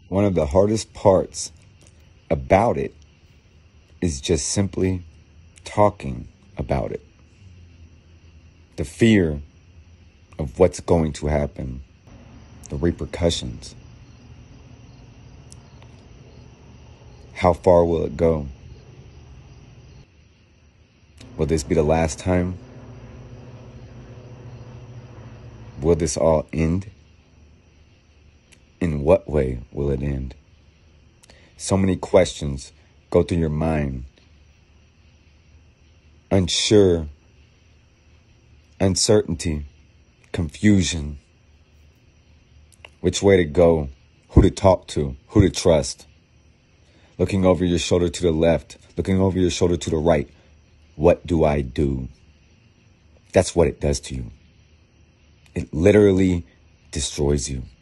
one of the hardest parts about it is just simply talking about it. The fear of what's going to happen, the repercussions. How far will it go? Will this be the last time? Will this all end? In what way will it end? So many questions go through your mind. Unsure, uncertainty, confusion. Which way to go, who to talk to, who to trust. Looking over your shoulder to the left, looking over your shoulder to the right. What do I do? That's what it does to you. It literally destroys you.